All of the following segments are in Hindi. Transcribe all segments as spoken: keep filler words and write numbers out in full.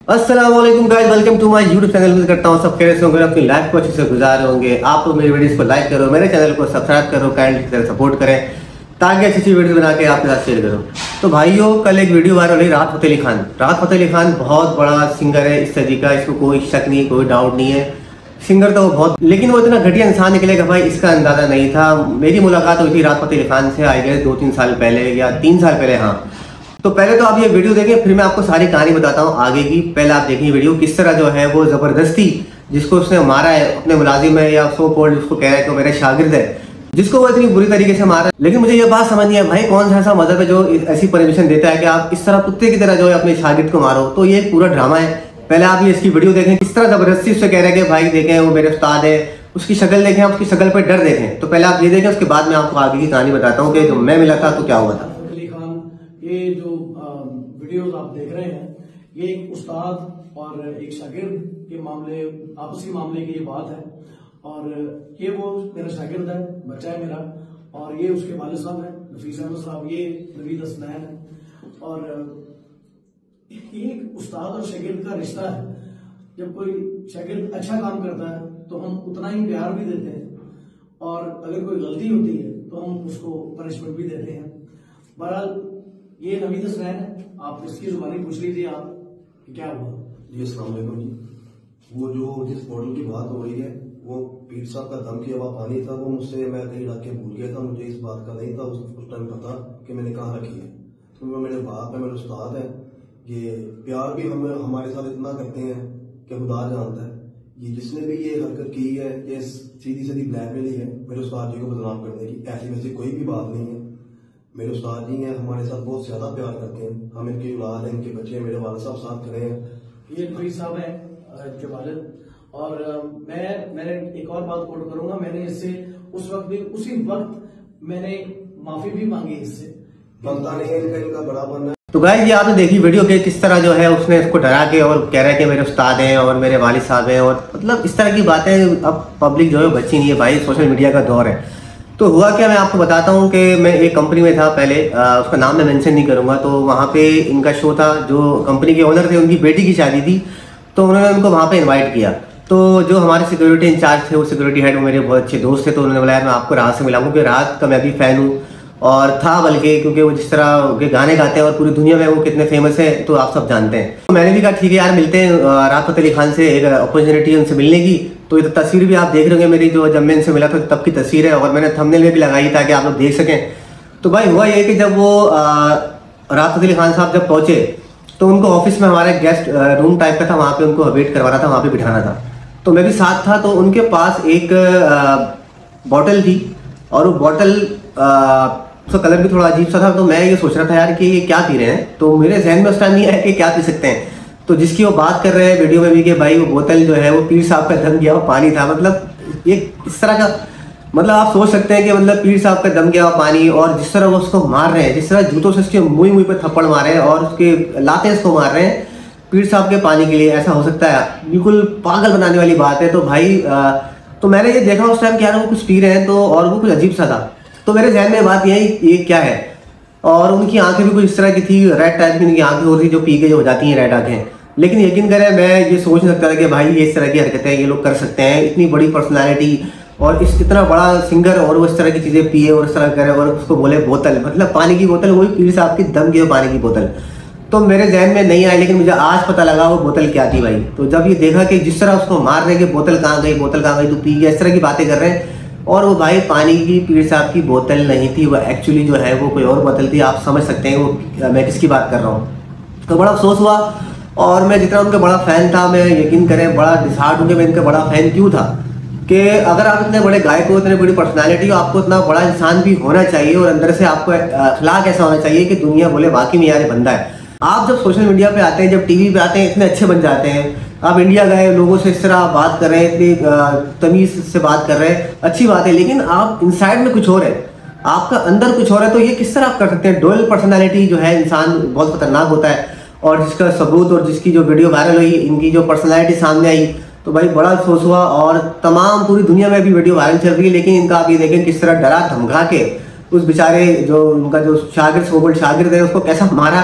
अस्सलाम वालेकुम guys, welcome to my YouTube channel. उम्मीद करता हूँ सब कैसे होंगे, अपनी लाइफ को अच्छे से गुजार रहे होंगे। आप लोग मेरी वीडियोस को लाइक करो, मेरे चैनल को सब्सक्राइब करो, काइंडली तरह सपोर्ट करें ताकि अच्छी अच्छी वीडियो बना के आपके साथ शेयर करूँ। तो भाइयों, कल एक वीडियो वायरल हुई राहत फ़तेह अली खान। राहत फ़तेह अली खान बहुत बड़ा सिंगर है इस सदी का, इसको कोई शक नहीं, कोई डाउट नहीं है। सिंगर तो वो बहुत, लेकिन वो इतना घटिया इंसान निकलेगा भाई, इसका अंदाजा नहीं था। मेरी मुलाकात हुई थी राहत फ़तेह अली खान से आई गए दो तीन साल पहले या तीन साल पहले, हाँ। तो पहले तो आप ये वीडियो देखें, फिर मैं आपको सारी कहानी बताता हूँ आगे की। पहले आप देखिए वीडियो, किस तरह जो है वो जबरदस्ती जिसको उसने मारा है, अपने मुलाजिम है या सो कॉल्ड जिसको कह रहा है कि मेरे शागिर्द है, जिसको वो इतनी बुरी तरीके से मारा। लेकिन मुझे ये बात समझ नहीं है भाई, कौन सा ऐसा मजहब है जो ऐसी परमिशन देता है कि आप इस तरह कुत्ते की तरह जो है अपने शागिर्द को मारो। तो ये पूरा ड्रामा है। पहले आप ये इसकी वीडियो देखें, किस तरह जबरदस्ती उससे कह रहे हैं कि भाई देखें वो मेरे उस्ताद है, उसकी शक्ल देखें, आप उसकी शक्ल पर डर देखें। तो पहले आप ये देखें, उसके बाद मैं आपको आगे की कहानी बताता हूँ कि जब मैं मिला था तो क्या हुआ था। ये जो वीडियोस आप देख रहे हैं, ये एक उस्ताद और एक शागिर्द के मामले, आपसी मामले की ये बात है। और ये वो मेरा शागिर्द है, बच्चा है मेरा, और ये उसके वालिद साहब है नफीस अहमद साहब, ये नवीद हसनैन है। और ये एक उस्ताद और शागिर्द का रिश्ता है। जब कोई शागिर्द अच्छा काम करता है तो हम उतना ही प्यार भी देते हैं, और अगर कोई गलती होती है तो हम उसको पनिशमेंट भी देते हैं। बहरहाल ये नवीद हसनैन है, आप इसकी जुबानी पूछ लीजिए आप कि क्या हुआ। जी अस्सलाम वालेकुम जी। वो जो जिस मॉडल की बात हो रही है, वो पीर साहब का दम किया हुआ पानी था। वो मुझसे मैं कहीं रख के भूल गया था, मुझे इस बात का नहीं था उस, उस टाइम पता कि मैंने कहाँ रखी है। तो वो मेरे बाप है, मेरे उस्ताद है। ये प्यार भी हम हमारे साथ इतना करते हैं कि खुदा जानता है। ये जिसने भी ये हरकत की है, ये सीधी सीधी ब्लैकमेल ही है मेरे उस्ताद जी को बदनाम करने की। ऐसी वैसी कोई भी बात नहीं है। मेरे उस्ताद जी हैं, हमारे साथ बहुत ज्यादा प्यार करते हैं। हम इनकी औलाद हैं, इनके बच्चे, मेरे वालिद साहब साथ खड़े हैं। ये नवीद साहब है इनके वालिद। और मैं मैंने एक और बात कोट करूंगा, मैंने इससे उस वक्त भी उसी वक्त मैंने माफी भी मांगी इससे। बनता नहीं है इनका, इनका बड़ा बनना। तो गाइस, ये आपने देखी वीडियो के किस तरह जो है उसने इसको डरा के और कह रहा है कि मेरे उस्ताद हैं और मेरे वालिद साहब हैं, और मतलब इस तरह की बातें। अब पब्लिक जो है बच्ची नहीं है भाई, सोशल मीडिया का दौर है। तो हुआ क्या, मैं आपको बताता हूँ कि मैं एक कंपनी में था पहले, आ, उसका नाम मैं मेंशन नहीं करूँगा। तो वहाँ पे इनका शो था, जो कंपनी के ओनर थे उनकी बेटी की शादी थी, तो उन्होंने उनको वहाँ पे इनवाइट किया। तो जो हमारे सिक्योरिटी इंचार्ज थे, वो सिक्योरिटी हेड, वो मेरे बहुत अच्छे दोस्त थे। तो उन्होंने बोला मैं आपको राहत से मिलाऊंगा, क्योंकि राहत का मैं भी फ़ैन हूँ और था, बल्कि क्योंकि वो जिस तरह के गाने गाते हैं और पूरी दुनिया में वो कितने फेमस हैं तो आप सब जानते हैं। तो मैंने भी कहा ठीक है यार, मिलते हैं। राहत फ़तेह अली खान से एक अपॉर्चुनिटी उनसे मिलने की। तो ये तस्वीर भी आप देख रहे होंगे मेरी, जो जब मैं इनसे मिला था तब की तस्वीर है, और मैंने थंबनेल में भी लगाई ताकि आप लोग देख सकें। तो भाई हुआ ये कि जब वो राहत फ़तेह अली खान साहब जब पहुंचे तो उनको ऑफिस में हमारे गेस्ट रूम टाइप का था, वहाँ पे उनको वेट करवाना था, वहाँ पे बिठाना था। तो मैं भी साथ था। तो उनके पास एक बॉटल थी, और वो बॉटल उसका कलर भी थोड़ा अजीब सा था। तो मैं ये सोच रहा था यार कि ये क्या पी रहे हैं। तो मेरे जहन में उस टाइम नहीं आया कि क्या पी सकते हैं। तो जिसकी वो बात कर रहे हैं वीडियो में भी कि भाई वो बोतल जो है वो पीर साहब का दम गया हुआ पानी था। मतलब ये इस तरह का, मतलब आप सोच सकते हैं कि मतलब पीर साहब का दम गया हुआ पानी, और जिस तरह वो उसको मार रहे हैं, जिस तरह जूतों से उसके मुँह मुँह पे थप्पड़ मारे हैं और उसके लाते उसको मार रहे हैं पीर साहब के पानी के लिए, ऐसा हो सकता है? बिल्कुल पागल बनाने वाली बात है। तो भाई आ, तो मैंने ये देखा उस टाइम कि यार वो कुछ पी रहे हैं, तो और वो कुछ अजीब सा था। तो मेरे जहन में बात यही, ये क्या है। और उनकी आंखें भी कुछ इस तरह की थी, रेड टाइप की उनकी आंखें होती थी, जो पी के जो हो जाती हैं रेड आंखें। लेकिन यकीन करें, मैं ये सोच नहीं सकता था कि भाई ये इस तरह की हरकतें ये लोग कर सकते हैं। इतनी बड़ी पर्सनालिटी और इस इतना बड़ा सिंगर, और वो इस तरह की चीज़ें पिए और इस तरह करे और उसको बोले बोतल, मतलब पानी की बोतल, वही पीर साहब की दम की पानी की बोतल। तो मेरे जहन में नहीं आई, लेकिन मुझे आज पता लगा वो बोतल क्या थी भाई। तो जब ये देखा कि जिस तरह उसको मार रहे हैं कि बोतल कहाँ गई, बोतल कहाँ गई, तू पी गया, इस तरह की बातें कर रहे हैं। और वो भाई पानी की पीर साहब की बोतल नहीं थी, वो एक्चुअली जो है वो कोई और बोतल थी। आप समझ सकते हैं वो मैं किसकी बात कर रहा हूँ। तो बड़ा अफसोस हुआ, और मैं जितना उनका बड़ा फ़ैन था, मैं यकीन करें बड़ा डिसहार्ट हूँ कि मैं इनका बड़ा फ़ैन क्यों था। कि अगर आप इतने बड़े गायक हो, इतने बड़ी पर्सनालिटी हो, आपको इतना बड़ा इंसान भी होना चाहिए, और अंदर से आपको अखलाक ऐसा होना चाहिए कि दुनिया बोले वाकई में यार ये बंदा है। आप जब सोशल मीडिया पे आते हैं, जब टीवी पे आते हैं, इतने अच्छे बन जाते हैं। आप इंडिया गए, लोगों से इस तरह बात कर रहे हैं, इतनी तमीज़ से बात कर रहे हैं, अच्छी बात है। लेकिन आप इनसाइड में कुछ और है, आपका अंदर कुछ और है। तो ये किस तरह आप कर सकते हैं? डुअल पर्सनैलिटी जो है इंसान बहुत खतरनाक होता है, और जिसका सबूत और जिसकी जो वीडियो वायरल हुई, इनकी जो पर्सनैलिटी सामने आई, तो भाई बड़ा अफसोस हुआ। और तमाम पूरी दुनिया में भी वीडियो वायरल चल रही है। लेकिन इनका आप ये देखें किस तरह डरा धमका के उस बेचारे जो उनका जो शागिर्द, सोबल शागिर्द है, उसको कैसा मारा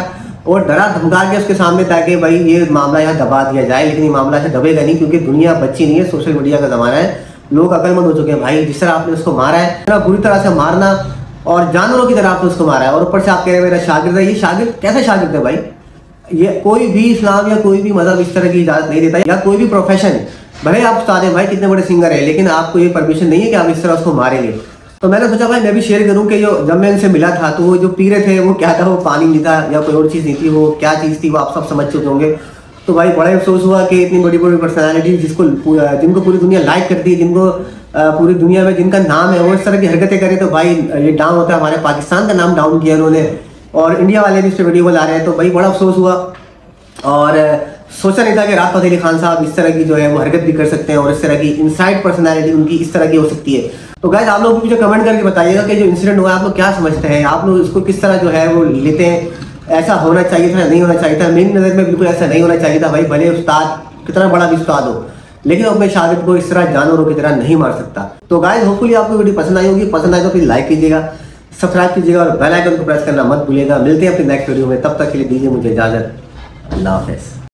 और डरा धमका के उसके सामने ताकि भाई ये मामला यहाँ दबा दिया जाए, लेकिन ये मामला ऐसे दबेगा नहीं क्योंकि दुनिया बच्ची नहीं है, सोशल मीडिया का जमाना है, लोग अकलमंद हो चुके हैं भाई। जिस तरह आपने उसको मारा है, इतना बुरी तरह से मारना और जानवरों की तरह आपने उसको मारा है, और ऊपर से आप कह रहे हैं मेरा शागिर्द है। ये शागिर्द कैसा शागिर्द है भाई? ये कोई भी इस्लाम या कोई भी मजहब इस तरह की इजाजत नहीं देता, या कोई भी प्रोफेशन, भले आप उस्ताद हैं भाई, कितने बड़े सिंगर है, लेकिन आपको ये परमिशन नहीं है कि आप इस तरह उसको मारेंगे। तो मैंने सोचा भाई मैं भी शेयर करूं कि जो जब मैं इनसे मिला था तो वो जो पी रहे थे वो क्या था, वो पानी नहीं था या कोई और चीज़ नहीं थी, वो क्या चीज़ थी वो आप सब समझ चुके होंगे। तो भाई बड़ा अफसोस हुआ कि इतनी बड़ी बड़ी पर्सनैलिटी जिसको जिनको पूरी दुनिया लाइक करती है, जिनको पूरी दुनिया में जिनका नाम है, वो इस तरह की हरकतें करें तो भाई ये डाउन होता है। हमारे पाकिस्तान का नाम डाउन किया उन्होंने, और इंडिया वाले भी इस पर वीडियो बना रहे हैं, तो भाई बड़ा अफसोस हुआ। और सोचा नहीं था कि राहत फतेह अली खान साहब इस तरह की जो है वो हरकत भी कर सकते हैं, और इस तरह की इनसाइड पर्सनैलिटी उनकी इस तरह की हो सकती है। तो गाइस आप लोग मुझे कमेंट करके बताइएगा कि जो इंसिडेंट हुआ आप लोग क्या समझते हैं, आप लोग इसको किस तरह जो है वो लेते हैं, ऐसा होना चाहिए था नहीं होना चाहिए था? मेरी नज़र में बिल्कुल ऐसा नहीं होना चाहिए था भाई। भले उस्ताद कितना बड़ा भी उस्ताद हो, लेकिन अपने शागिर्द को इस तरह जानवरों की तरह नहीं मार सकता। तो गाइस होपफुली आपको वीडियो पसंद आई होगी, पसंद आए तो फिर लाइक कीजिएगा, सब्सक्राइब कीजिएगा और बेल आइकन को प्रेस करना मत भूलिएगा। मिलते हैं अपनी नेक्स्ट वीडियो में, तब तक के लिए दीजिए मुझे इजाजत। अल्लाह हाफ़िज़।